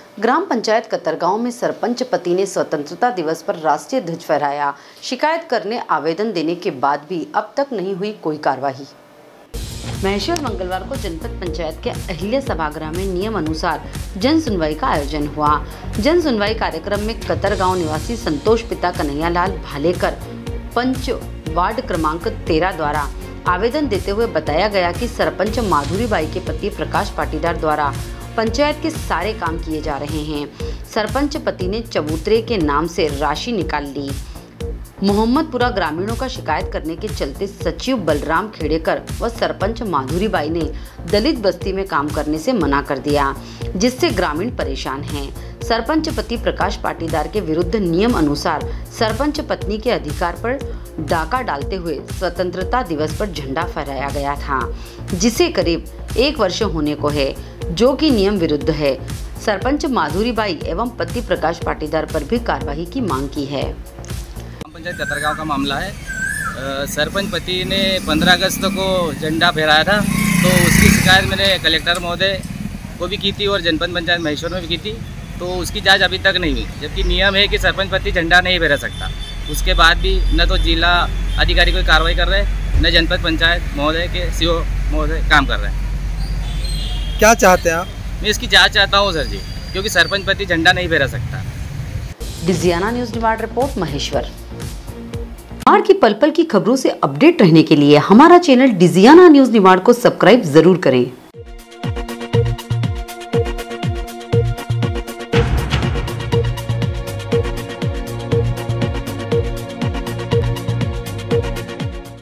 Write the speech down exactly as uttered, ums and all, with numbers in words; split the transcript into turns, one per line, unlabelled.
ग्राम पंचायत कतरगांव में सरपंच पति ने स्वतंत्रता दिवस पर राष्ट्रीय ध्वज फहराया। शिकायत करने आवेदन देने के बाद भी अब तक नहीं हुई कोई कार्रवाई। महेश्वर मंगलवार को जनपद पंचायत के अहिल्या सभागृह में नियम अनुसार जन सुनवाई का आयोजन हुआ। जन सुनवाई कार्यक्रम में कतरगांव निवासी संतोष पिता कन्हैयालाल भालेकर पंच वार्ड क्रमांक तेरह द्वारा आवेदन देते हुए बताया गया कि सरपंच माधुरी बाई के पति प्रकाश पाटीदार द्वारा पंचायत के सारे काम किए जा रहे हैं। सरपंच पति ने चबूतरे के नाम से राशि निकाल ली। मोहम्मदपुरा ग्रामीणों का शिकायत करने के चलते सचिव बलराम खेड़ेकर व सरपंच माधुरी बाई ने दलित बस्ती में काम करने से मना कर दिया, जिससे ग्रामीण परेशान हैं। सरपंच पति प्रकाश पाटीदार के विरुद्ध नियम अनुसार सरपंच पत्नी के अधिकार पर डाका डालते हुए स्वतंत्रता दिवस पर झंडा फहराया गया था, जिसे करीब एक वर्ष होने को है, जो कि नियम विरुद्ध है। सरपंच माधुरी बाई एवं पति प्रकाश पाटीदार पर भी कार्रवाई की मांग की है।
पंचायत कतरगांव का मामला है। आ, सरपंच पति ने पंद्रह अगस्त को झंडा फहराया था, तो उसकी शिकायत मैंने कलेक्टर महोदय को भी की थी और जनपद पंचायत महेश्वर में भी की थी, तो उसकी जांच अभी तक नहीं हुई। जबकि नियम है कि सरपंच पति झंडा नहीं फहरा सकता। उसके बाद भी न तो जिला अधिकारी कोई कार्रवाई कर रहे हैं, न जनपद पंचायत महोदय के सीओ महोदय काम कर रहे हैं।
क्या चाहते हैं आप?
मैं इसकी जाँच चाहता हूँ सर जी, क्योंकि सरपंच पति झंडा नहीं फहरा सकता।
Digiana news Niwad report Maheshwar. Niwad की पल पल की खबरों से अपडेट रहने के लिए हमारा चैनल डिजियाना न्यूज़ निवाड़ को सब्सक्राइब जरूर करें।